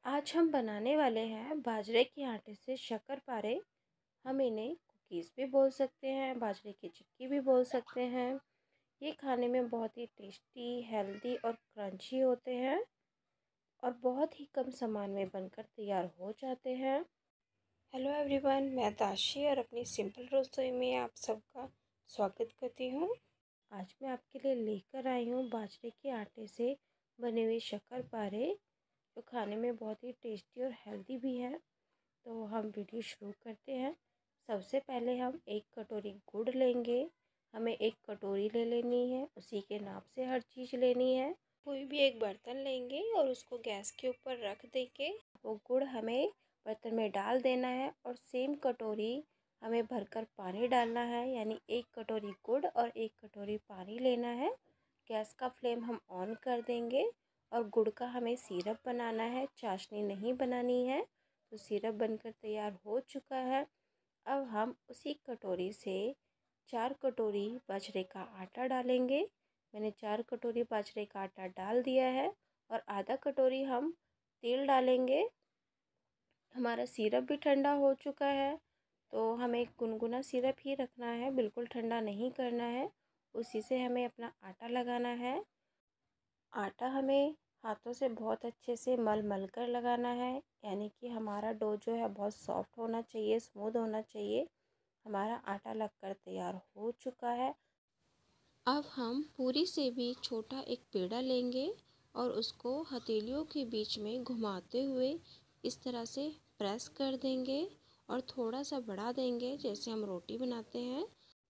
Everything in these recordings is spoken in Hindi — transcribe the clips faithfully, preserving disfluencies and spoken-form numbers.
आज हम बनाने वाले हैं बाजरे के आटे से शक्करपारे। हम इन्हें कुकीज़ भी बोल सकते हैं, बाजरे की चिक्की भी बोल सकते हैं। ये खाने में बहुत ही टेस्टी, हेल्दी और क्रंची होते हैं और बहुत ही कम सामान में बनकर तैयार हो जाते हैं। हेलो एवरीवन, मैं ताशी और अपनी सिंपल रसोई में आप सबका स्वागत करती हूँ। आज मैं आपके लिए लेकर आई हूँ बाजरे के आटे से बने हुए शक्करपारे, जो खाने में बहुत ही टेस्टी और हेल्दी भी है। तो हम वीडियो शुरू करते हैं। सबसे पहले हम एक कटोरी गुड़ लेंगे। हमें एक कटोरी ले लेनी है, उसी के नाप से हर चीज़ लेनी है। कोई भी एक बर्तन लेंगे और उसको गैस के ऊपर रख देंगे। वो गुड़ हमें बर्तन में डाल देना है और सेम कटोरी हमें भरकर पानी डालना है, यानी एक कटोरी गुड़ और एक कटोरी पानी लेना है। गैस का फ्लेम हम ऑन कर देंगे और गुड़ का हमें सिरप बनाना है, चाशनी नहीं बनानी है। तो सिरप बनकर तैयार हो चुका है। अब हम उसी कटोरी से चार कटोरी बाजरे का आटा डालेंगे। मैंने चार कटोरी बाजरे का आटा डाल दिया है और आधा कटोरी हम तेल डालेंगे। हमारा सिरप भी ठंडा हो चुका है, तो हमें गुनगुना सिरप ही रखना है, बिल्कुल ठंडा नहीं करना है। उसी से हमें अपना आटा लगाना है। आटा हमें हाथों से बहुत अच्छे से मल मल कर लगाना है, यानी कि हमारा डो जो है बहुत सॉफ्ट होना चाहिए, स्मूथ होना चाहिए। हमारा आटा लगकर तैयार हो चुका है। अब हम पूरी से भी छोटा एक पेड़ा लेंगे और उसको हथेलियों के बीच में घुमाते हुए इस तरह से प्रेस कर देंगे और थोड़ा सा बढ़ा देंगे, जैसे हम रोटी बनाते हैं।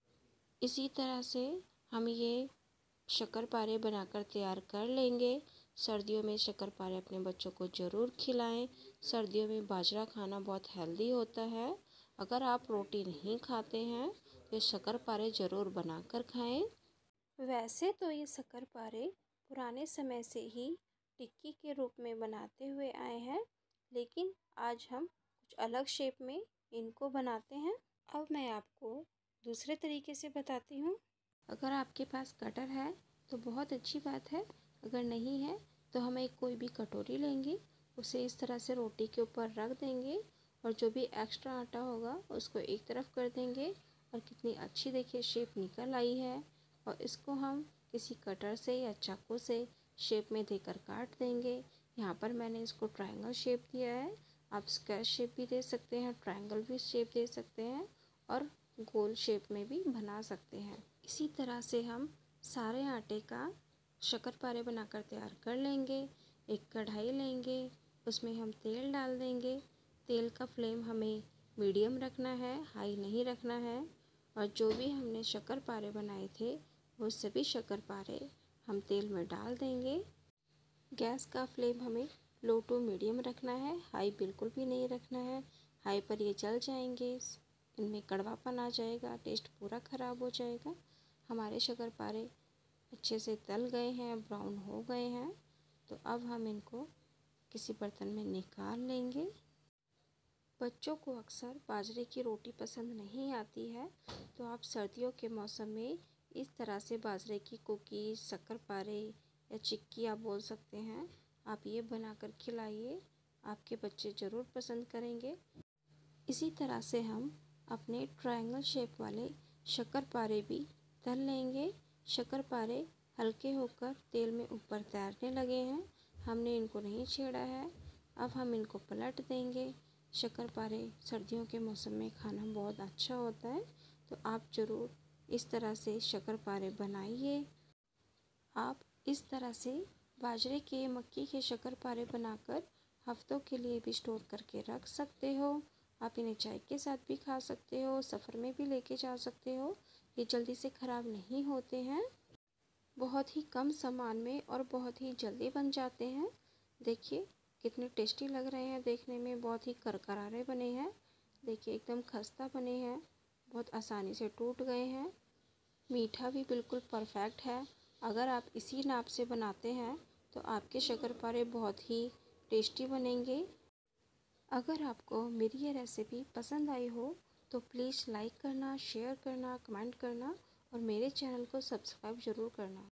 इसी तरह से हम ये शक्करपारे बनाकर तैयार कर लेंगे। सर्दियों में शक्करपारे अपने बच्चों को ज़रूर खिलाएं। सर्दियों में बाजरा खाना बहुत हेल्दी होता है। अगर आप रोटी नहीं खाते हैं तो शक्करपारे ज़रूर बनाकर खाएं। वैसे तो ये शक्करपारे पुराने समय से ही टिक्की के रूप में बनाते हुए आए हैं, लेकिन आज हम कुछ अलग शेप में इनको बनाते हैं। अब मैं आपको दूसरे तरीके से बताती हूँ। अगर आपके पास कटर है तो बहुत अच्छी बात है, अगर नहीं है तो हम एक कोई भी कटोरी लेंगे, उसे इस तरह से रोटी के ऊपर रख देंगे और जो भी एक्स्ट्रा आटा होगा उसको एक तरफ कर देंगे। और कितनी अच्छी देखिए शेप निकल आई है। और इसको हम किसी कटर से या चाकू से शेप में देकर काट देंगे। यहाँ पर मैंने इसको ट्रायंगल शेप दिया है, आप स्क्वायर शेप भी दे सकते हैं, ट्रायंगल भी शेप दे सकते हैं और गोल शेप में भी बना सकते हैं। इसी तरह से हम सारे आटे का शक्करपारे बनाकर तैयार कर लेंगे। एक कढ़ाई लेंगे, उसमें हम तेल डाल देंगे। तेल का फ्लेम हमें मीडियम रखना है, हाई नहीं रखना है। और जो भी हमने शक्करपारे बनाए थे वो सभी शक्करपारे हम तेल में डाल देंगे। गैस का फ्लेम हमें लो टू मीडियम रखना है, हाई बिल्कुल भी नहीं रखना है। हाई पर ये जल जाएंगे, इनमें कड़वापन आ जाएगा, टेस्ट पूरा ख़राब हो जाएगा। हमारे शक्करपारे अच्छे से तल गए हैं, ब्राउन हो गए हैं। तो अब हम इनको किसी बर्तन में निकाल लेंगे। बच्चों को अक्सर बाजरे की रोटी पसंद नहीं आती है, तो आप सर्दियों के मौसम में इस तरह से बाजरे की कुकीज़, शक्करपारे या चिक्की आप बोल सकते हैं, आप ये बनाकर खिलाइए, आपके बच्चे ज़रूर पसंद करेंगे। इसी तरह से हम अपने ट्रायंगल शेप वाले शक्करपारे भी तल लेंगे। शक्करपारे हल्के होकर तेल में ऊपर तैरने लगे हैं, हमने इनको नहीं छेड़ा है। अब हम इनको पलट देंगे। शक्करपारे सर्दियों के मौसम में खाना बहुत अच्छा होता है, तो आप ज़रूर इस तरह से शक्करपारे बनाइए। आप इस तरह से बाजरे के, मक्की के शक्करपारे बनाकर हफ्तों के लिए भी स्टोर करके रख सकते हो। आप इन्हें चाय के साथ भी खा सकते हो, सफ़र में भी लेके जा सकते हो। ये जल्दी से ख़राब नहीं होते हैं, बहुत ही कम सामान में और बहुत ही जल्दी बन जाते हैं। देखिए कितने टेस्टी लग रहे हैं, देखने में बहुत ही करकरारे बने हैं। देखिए एकदम खस्ता बने हैं, बहुत आसानी से टूट गए हैं। मीठा भी बिल्कुल परफेक्ट है। अगर आप इसी नाप से बनाते हैं तो आपके शक्करपारे बहुत ही टेस्टी बनेंगे। अगर आपको मेरी ये रेसिपी पसंद आई हो तो प्लीज़ लाइक करना, शेयर करना, कमेंट करना और मेरे चैनल को सब्सक्राइब ज़रूर करना।